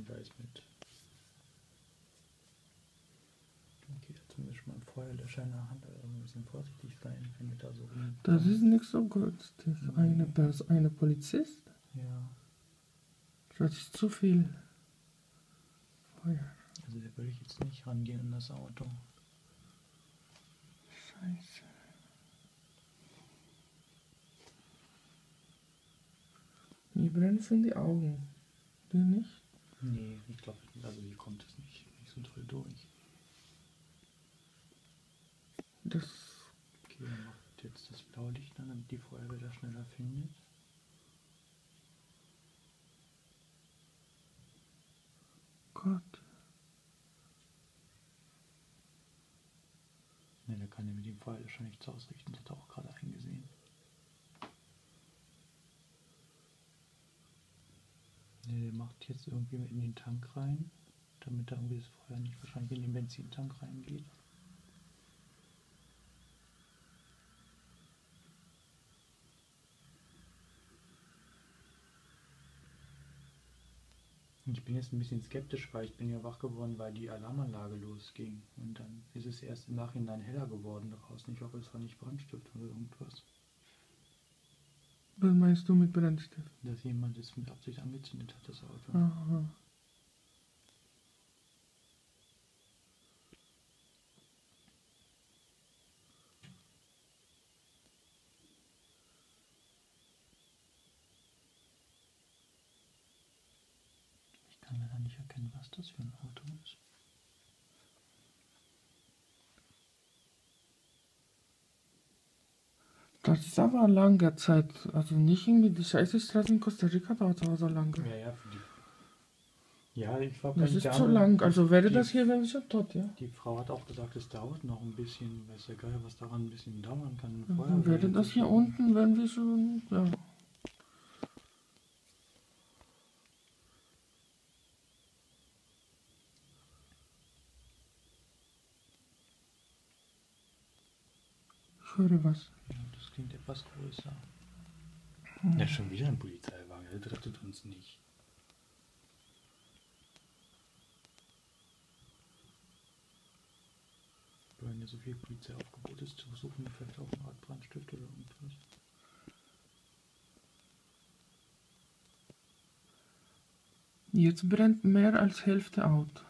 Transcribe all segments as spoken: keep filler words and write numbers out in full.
Nee, da ist mit. Okay, zumindest mal einen Feuerlöscher in der Hand, also ein bisschen vorsichtig sein, wenn wir da so rum. Das ist nicht so gut. Das ist Nee. eine, das ist eine Polizist. Ja. Das ist zu viel Feuer. Also da würde ich jetzt nicht rangehen in das Auto. Scheiße. Mir brennen schon die Augen. Du nicht? Nee, ich glaube, also hier kommt es nicht, nicht so toll durch. Das. Okay, dann macht jetzt das blaue Licht an, damit die Feuerwehr da schneller findet. Gott. Ne, da kann er mit dem Feuerlöscher nichts ausrichten, das hat er auch gerade eingesehen. Ne, der macht jetzt irgendwie in den Tank rein, damit da irgendwie das Feuer nicht wahrscheinlich in den Benzintank reingeht. Ich bin jetzt ein bisschen skeptisch, weil ich bin ja wach geworden, weil die Alarmanlage losging. Und dann ist es erst im Nachhinein heller geworden draußen. Ich hoffe, es war nicht Brandstift oder irgendwas. Was meinst du mit Brennstift? Dass jemand es mit Absicht angezündet hat, das Auto. Aha. Ich kann leider nicht erkennen, was das für ein Auto ist. Das ist aber lange Zeit. Also nicht irgendwie die scheiße Straße in Costa Rica dauert aber so lange. Ja, ja, für die. Ja, ich war Das ist zu lang. Also wäre das hier, wäre ich schon tot, ja. Die Frau hat auch gesagt, es dauert noch ein bisschen. Weiß ja geil, was daran ein bisschen dauern kann. Dann wäre das hier unten, wenn wir schon, ja. Ich höre was. Ja, das klingt etwas größer. Hm. Ja, schon wieder ein Polizeiwagen. Der rettet uns nicht. Wenn ja so viel Polizeiaufgebot ist, zu suchen wir vielleicht auch eine Art Brandstift oder irgendwas. Jetzt brennt mehr als Hälfte out.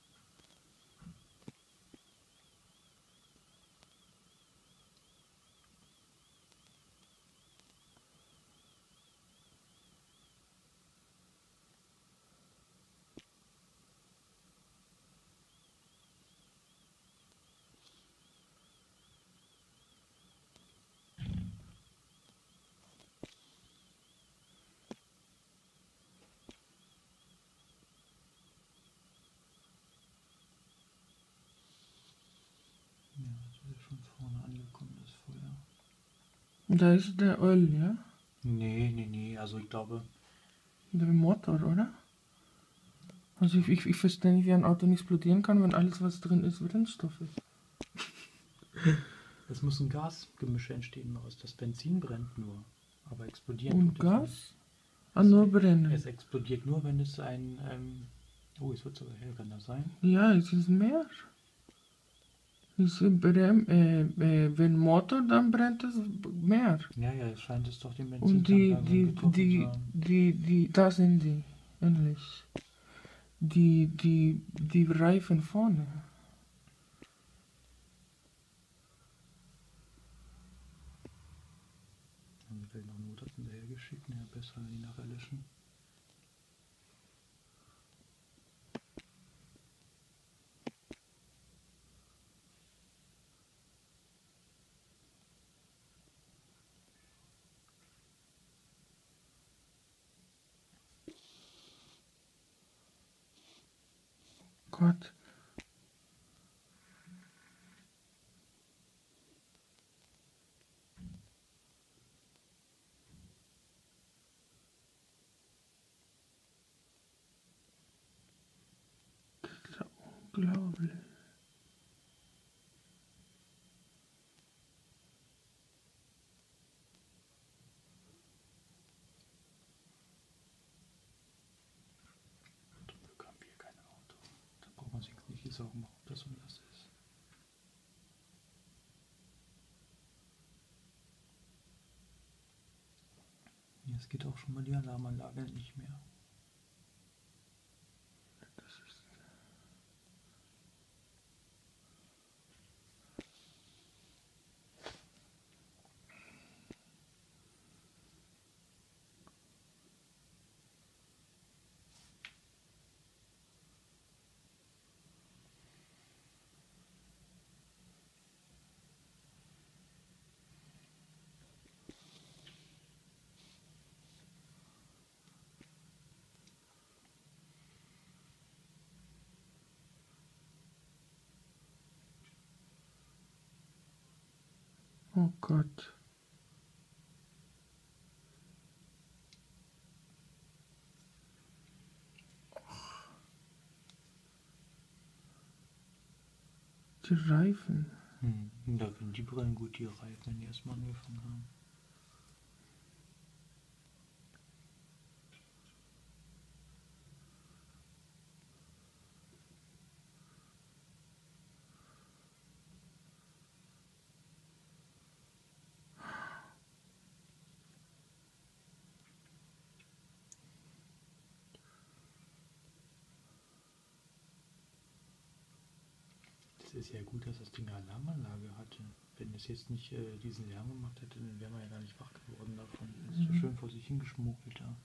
Vorne angekommen, das Feuer. Da ist der Öl, ja? Nee, nee, nee, also ich glaube... Der Motor, oder? Also ich, ich, ich verstehe nicht, wie ein Auto nicht explodieren kann, wenn alles, was drin ist, Brennstoff ist. Es muss ein Gasgemisch entstehen daraus. Das Benzin brennt nur, aber explodieren Und tut Gas? es Ah, nur brennen. Es explodiert nur, wenn es ein... Ähm oh, es wird sogar hell, kann das sein? Ja, es ist mehr. Es ist brennen, äh, äh, wenn Motor, dann brennt es mehr. Ja, ja, es scheint es doch den Benzin. Und die, die, die, die, die, da sind die, ähnlich. Die, die, die Reifen vorne. Haben wir vielleicht noch Notas hinterher geschickt? Ja, besser die nachher löschen. Gott. Das ist ja unglaublich. Jetzt geht auch schon mal die Alarmanlage nicht mehr. Das ist Oh Gott. Die Reifen. Hm. Da können die Brillen gut, die Reifen, wenn die erstmal angefangen haben. Es ist ja gut, dass das Ding eine Alarmanlage hatte. Wenn es jetzt nicht äh, diesen Lärm gemacht hätte, dann wären wir ja gar nicht wach geworden davon. Es ist so Mhm. schön vor sich hingeschmuggelt da.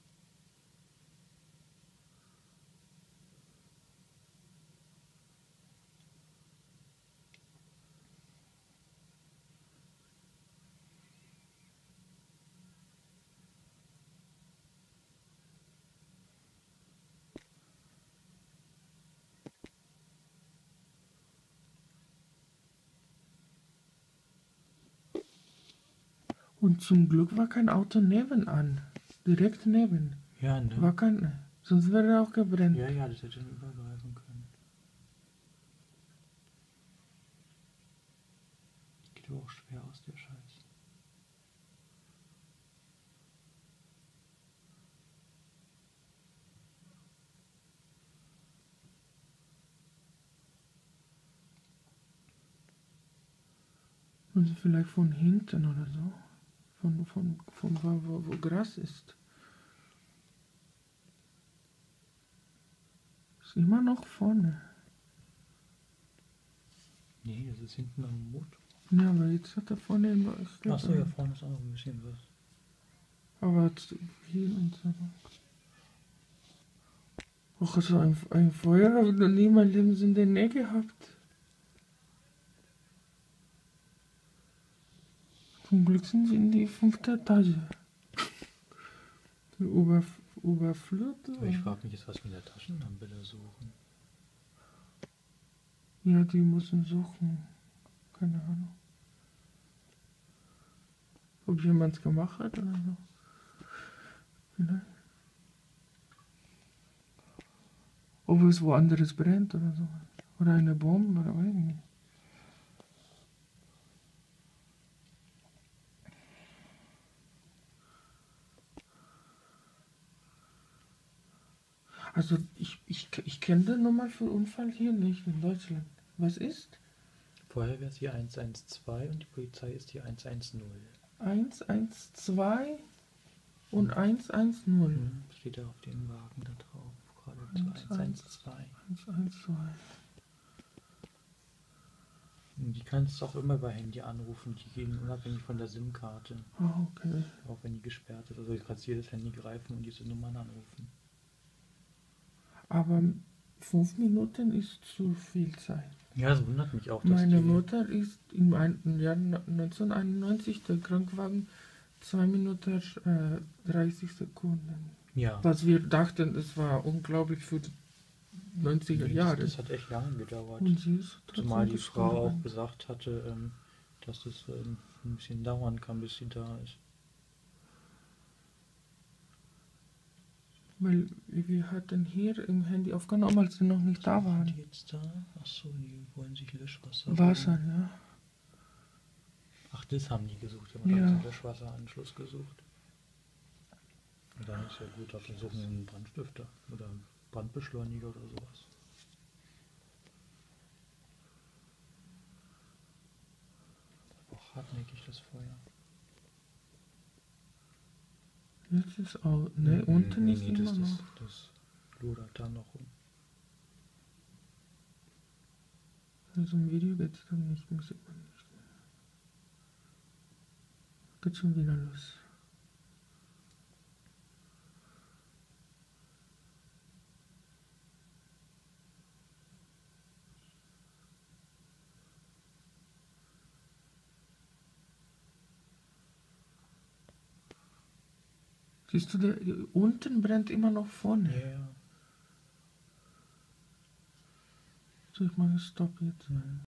Und zum Glück war kein Auto nebenan. Direkt neben. Ja, ne? War kein. Sonst wäre er auch gebrannt. Ja, ja, das hätte dann übergreifen können. Geht aber auch schwer aus, der Scheiß. Und vielleicht von hinten oder so. Von, von, von wo, wo, wo Gras ist. Ist immer noch vorne. Nee, das ist hinten am Motor. Ja, aber jetzt hat er vorne immer. Ich glaub, Achso, ja, vorne ist auch noch ein bisschen was. Aber jetzt hier und so. Och, so ein, ein Feuer habe ich noch nie in meinem Leben so in der Nähe gehabt. Zum Glück sind sie in die fünfte Etage. Die Oberf Oberflur. Aber ich frage mich jetzt, was wir in der Taschenlampe da suchen. Ja, die müssen suchen. Keine Ahnung. Ob jemand es gemacht hat oder so. Vielleicht. Ob es woanders brennt oder so. Oder eine Bombe oder weiß ich nicht. Also ich, ich, ich kenne den Nummer für Unfall hier nicht in Deutschland. Was ist? Feuerwehr ist hier eins eins zwei und die Polizei ist hier eins eins null. eins eins zwei und eins eins null. Mhm, steht da auf dem Wagen da drauf. Gerade zu eins eins zwei. eins eins zwei. Die kannst du auch immer bei Handy anrufen, die gehen unabhängig von der SIM-Karte. Ah, okay. Auch wenn die gesperrt ist. Also du kannst jedes Handy greifen und diese Nummern anrufen. Aber fünf Minuten ist zu viel Zeit. Ja, das wundert mich auch, dass Meine die... Mutter ist im ein- Jahr neunzehnhunderteinundneunzig der Krankenwagen zwei Minuten äh, dreißig Sekunden. Ja, Was wir dachten, es war unglaublich für die neunziger das, Jahre. das hat echt lange gedauert. Und sie ist trotzdem Zumal die Frau auch gestorben. gesagt hatte, ähm, dass das ähm, ein bisschen dauern kann, bis sie da ist. Weil wir hatten hier im Handy aufgenommen, als sie noch nicht da Was sind waren. die jetzt da? Achso, die wollen sich Löschwasser Wasser, holen. ja. Ach, das haben die gesucht. Die haben Ja. ja. einen Löschwasseranschluss gesucht. Und dann ist ja gut, dann suchen wir einen Brandstifter oder einen Brandbeschleuniger oder sowas. Das war auch hartnäckig, das Feuer. Jetzt ist auch. Ne, unten ist immer das, noch. Das, das lodert da noch rum. Also im Video geht's dann nicht, muss ich mal nicht. Geht schon wieder los. Siehst du, der, unten brennt immer noch vorne. Ja, ja. So, ich mache Stopp jetzt. Mhm.